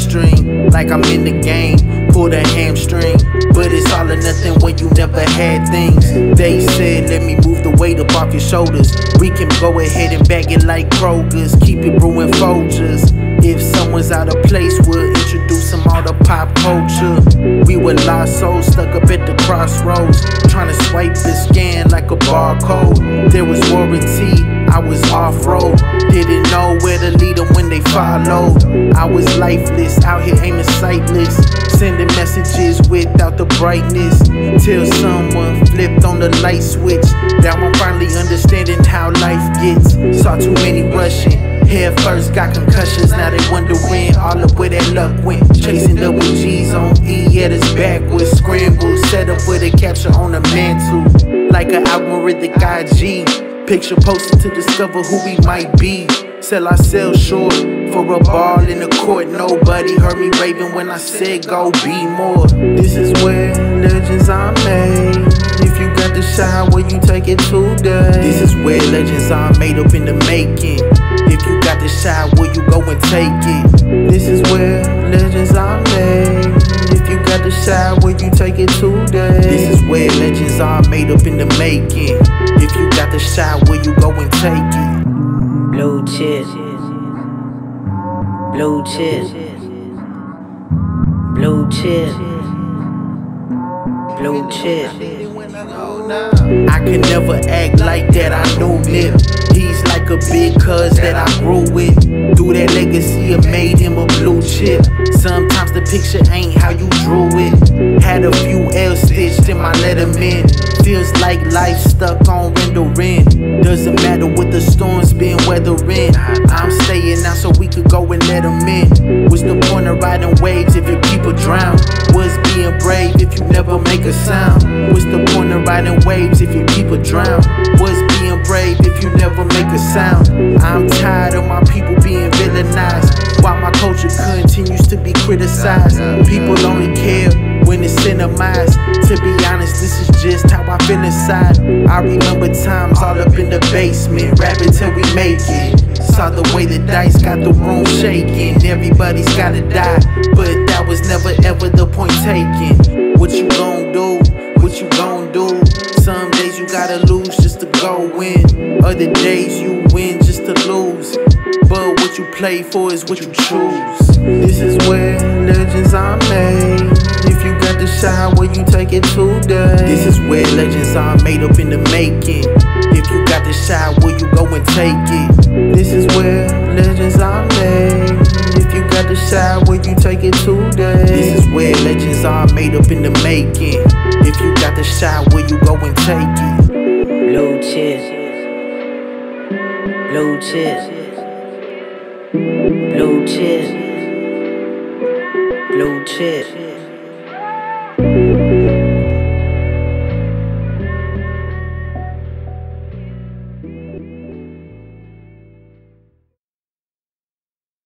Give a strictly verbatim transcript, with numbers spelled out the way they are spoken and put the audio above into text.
mainstream, like I'm in the game, pull the hamstring. But it's all or nothing when you never had things. They said, let me move the weight up off your shoulders. We can go ahead and bag it like Kroger's, keep it brewing Folgers. If someone's out of place, we'll introduce them all to pop culture. We were lost souls stuck up at the crossroads, trying to swipe the scan like a barcode. There was warranty, I was off-road, didn't know where to lead them when they followed. I was lifeless, out here aiming sightless, sending messages without the brightness, till someone flipped on the light switch. Now I'm finally understanding how life gets. Saw too many rushing head first, got concussions, now they wondering all up where that luck went. Chasing double G's on E, yeah, that's backwards. Scramble, set up with a capture on the mantle, like an algorithmic I G. Picture posted to discover who we might be. Sell ourselves short for a ball in the court. Nobody heard me raving when I said go be more. This is where legends are made. If you got the shot, where you take it today. This is where legends are made up in the making. If you got the shot, where you go and take it. This is where legends are made. If you got the shot, where you take it today. This is where legends are made up in the making. If you got the shot, where you go and take it. Blue chip, blue chip, blue chip, blue chip. I could never act like that, I knew Nip. He's like a big cuz that I grew with. Through that legacy, it made him a blue chip. Sometimes the picture ain't how you drew it. Had a few L's stitched in my letterman. Feels like life stuck on rendering. Doesn't matter what the storm's been weathering. I'm staying out so we could go and let them in. What's the point of riding waves if your people drown? What's being brave if you never make a sound? What's the point of riding waves if your people drown? What's being brave if you never make a sound? I'm tired of my people being villainized, while my culture continues to be criticized. People only care when it's cinemized. To be honest, this is just how I feel inside. I remember times all up in the basement, rapping till we make it. Saw the way the dice got the room shaking. Everybody's gotta die, but that was never ever the point taken. What you gon' do? What you gon' do? Some days you gotta lose just to go win. Other days you win just to lose. But what you play for is what you choose. This is where legends are made. If you got the shot, where you take it today. This is where legends are made up in the making. If you got the shot, where you go and take it. This is where legends are made. If you got the shot, where you take it today. This is where legends are made up in the making. If you got the shot, where you go and take it. Blue chip, blue chip, blue chip, blue chip.